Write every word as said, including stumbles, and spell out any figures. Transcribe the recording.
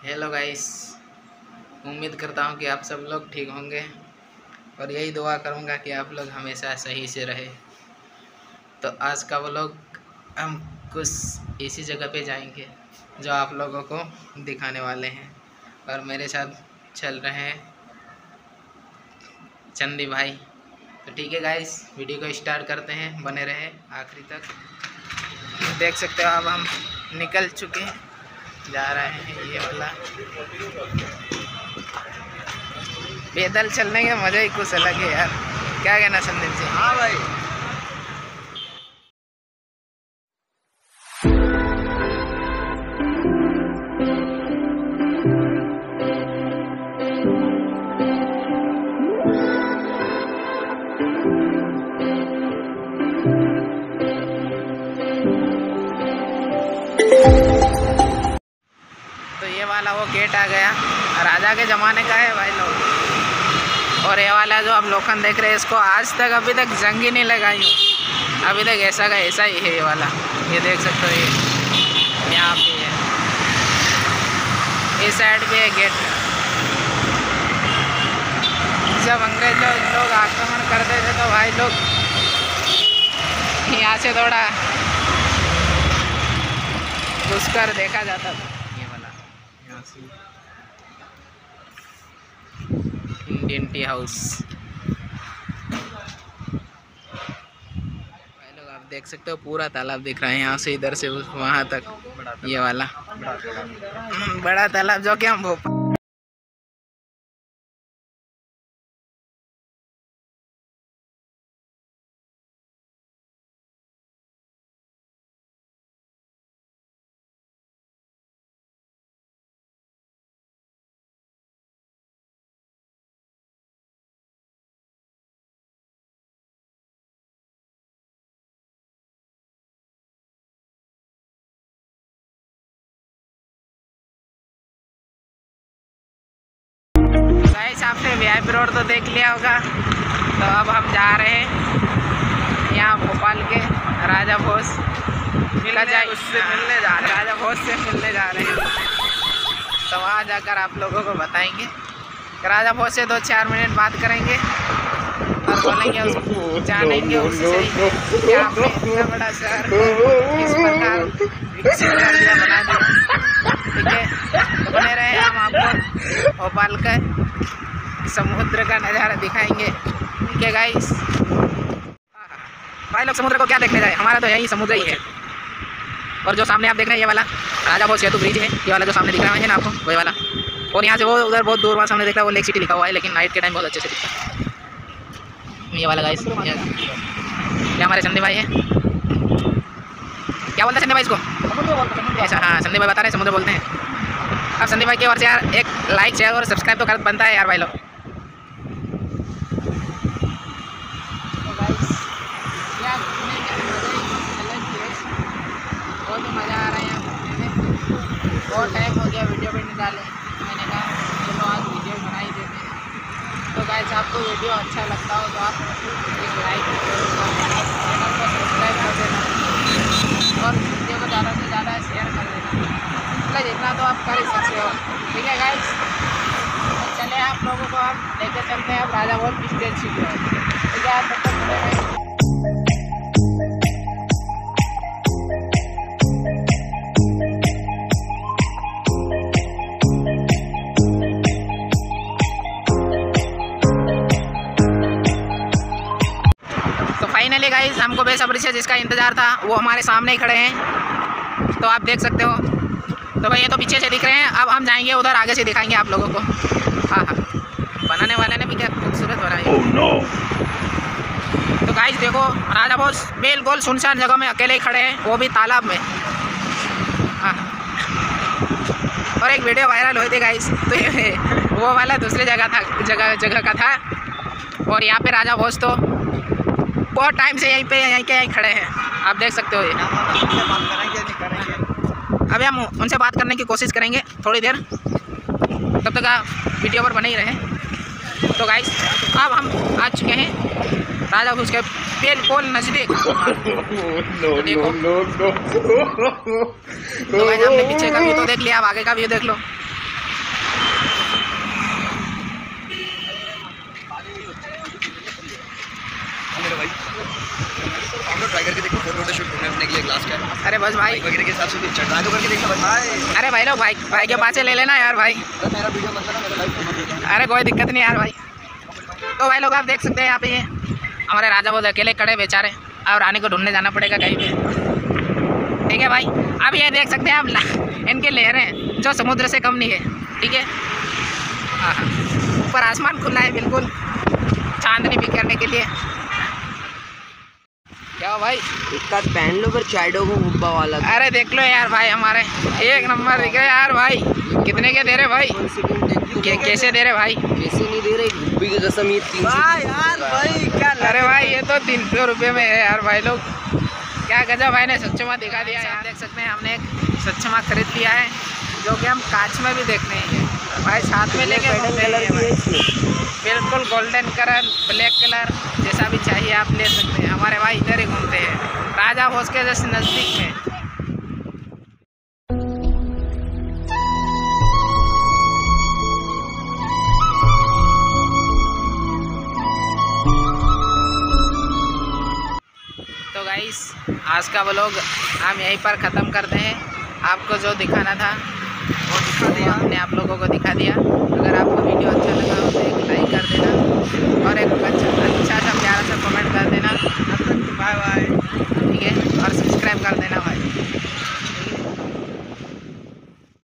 Hello guys, उम्मीद करता हूँ कि आप सब लोग ठीक होंगे और यही दुआ करूँगा कि आप लोग हमेशा सही से रहे। तो आज का व्लॉग हम कुछ इसी जगह पे जाएंगे जो आप लोगों को दिखाने वाले हैं और मेरे साथ चल रहे हैं चंदी भाई। तो ठीक है गाइस, वीडियो को स्टार्ट करते हैं, बने रहे आखिरी तक। देख सकते हो अब हम निकल चुके हैं, जा रहे हैं। ये वाला पैदल चलने का मज़ा ही कुछ अलग है यार, क्या कहना संदीप जी? हाँ भाई। तो ये वाला वो गेट आ गया, राजा के ज़माने का है भाई लोग। और ये वाला जो आप लोखंड देख रहे हैं, इसको आज तक अभी तक जंग ही नहीं लगाई हो, अभी तक ऐसा का ऐसा ही है ये वाला। ये देख सकते हो, ये यहाँ पे है, इस साइड पे है गेट। जब अंग्रेज लोग आक्रमण करते थे तो भाई लोग यहाँ से थोड़ा घुसकर देखा जाता था। ये वाला यहाँ से इंडियन टी हाउस। भाई लोग आप देख सकते हो, पूरा तालाब दिख रहा है यहाँ से इधर से वहाँ तक। ये वाला बड़ा तालाब जो कि हम भोपाल आपने वी आई पी रोड तो देख लिया होगा। तो अब हम जा रहे हैं यहाँ भोपाल के राजा भोज मिला जाए, उससे मिलने जा रहे हैं, राजा भोज से मिलने जा रहे हैं। तो वहाँ जाकर आप लोगों को बताएंगे। राजा भोज से दो चार मिनट बात करेंगे और बोलेंगे उसको, जानेंगे उससे कि आपने इतना बड़ा शहर किस प्रकार विकसित कर दिया, बना दिया। ठीक है, तो बने रहे, हम आपको भोपाल का समुद्र का नज़ारा दिखाएंगे। ठीक है गाइस, भाई लोग समुद्र को क्या देखने जाए, हमारा तो यही समुद्र ही है। और जो सामने आप देख रहे हैं ये वाला राजा भोज सेतु ब्रिज है, ये वाला जो सामने दिख रहा है ना आपको, वही वाला। और यहाँ से वो उधर बहुत दूर वहाँ सामने दिख रहा है, वो लेक सिटी लिखा हुआ है, लेकिन नाइट के टाइम बहुत अच्छे से दिखता है। ये वाला गाइस, ये हमारे संदीप भाई है। क्या बोलते हैं संदीप भाई इसको? ऐसा, हाँ संदीप भाई बता रहे हैं समुद्र बोलते हैं। अब संदीप भाई की ओर से यार एक लाइक शेयर और सब्सक्राइब तो कर बनता है यार भाई लोग। बहुत मज़ा आ रहा है यहाँ घूमने में। बहुत टाइम हो गया वीडियो भी नहीं डाले, मैंने कहा चलो आज वीडियो बना ही देते हैं। तो गाइस, आपको वीडियो अच्छा लगता हो तो आप एक लाइक चैनल को सब्सक्राइब कर देना और वीडियो को ज़्यादा से ज़्यादा शेयर कर देना, मतलब जितना तो आप कर ही सकते हो। ठीक है गाइस, तो चले आप लोगों को हम लेके चलते हैं अब राजा भोज स्टेज सीटी है। ठीक है, तब तक मिलेंगे। फाइनली गाइस, हमको बेसब्री से जिसका इंतज़ार था वो हमारे सामने ही खड़े हैं, तो आप देख सकते हो। तो भाई ये तो पीछे से दिख रहे हैं, अब हम जाएंगे उधर, आगे से दिखाएंगे आप लोगों को। हाँ हाँ, बनाने वाले ने भी क्या खूबसूरत बनाई। oh, no. तो गाइस देखो, राजा भोज बिल्कुल सुनसान जगह में अकेले ही खड़े हैं, वो भी तालाब में। हाँ, और एक वीडियो वायरल हुई थी गाइस, तो ये वो वाला दूसरी जगह था, जगह जगह का था। और यहाँ पे राजा भोज तो बहुत टाइम से यहीं पे यहीं के यहीं खड़े हैं, आप देख सकते हो। ये अभी हम उनसे बात करने की कोशिश करेंगे थोड़ी देर, तब तक आप वीडियो पर बने ही रहें। तो गाइस, अब हम आ चुके हैं राजा भोज के बिल्कुल नज़दीक। तो देखो, तो गाइस आपने पीछे का व्यू तो देख लिया, अब आगे का व्यू देख लो। ट्राई करके देखो, फोटो वोटो शूट करने के लिए ग्लास का। अरे बस भाई वगैरह के हिसाब से कुछ ट्राई तो करके देखना भाई। अरे भाई लोग भाई भाई के पास से ले लेना यार भाई। मेरा वीडियो मतलब ना मेरा भाई। अरे कोई दिक्कत नहीं यार भाई। तो भाई लोग आप देख सकते हैं यहाँ पे ये हमारे राजा बहुत अकेले खड़े बेचारे, और रानी को ढूंढने जाना पड़ेगा कहीं पे। ठीक है भाई, अब ये देख सकते हैं आप इनके लहरें जो समुद्र से कम नहीं है। ठीक है, हाँ हाँ, ऊपर आसमान खुला है बिल्कुल चांदनी बिखरने के लिए। क्या भाई इसका पहन लो पर चाइडो को हुब्बा वाला। अरे देख लो यार भाई, हमारे एक नंबर दिख रहे यार भाई। कितने के दे रहे भाई? के, कैसे दे रहे भाई? कैसे नहीं दे रहे, गुब्बी की कसम ये तीन सौ यार भाई क्या। अरे भाई ये तो तीन सौ रुपये में है यार भाई लोग। क्या गजब भाई ने सच्चमा दिखा दिया यार। देख सकते हैं हमने एक सच्चमा खरीद लिया है जो कि हम कांच में भी देखते हैं भाई, साथ में लेके बिल्कुल गोल्डन कलर ब्लैक कलर जैसा भी चाहिए आप ले सकते हैं। हमारे भाई इधर ही घूमते हैं राजा भोज के जैसे नज़दीक में। तो गाइस आज का व्लॉग हम यहीं पर ख़त्म करते हैं। आपको जो दिखाना था वो दिखा दिया, हमने आप लोगों को दिखा दिया। अगर आपको वीडियो अच्छा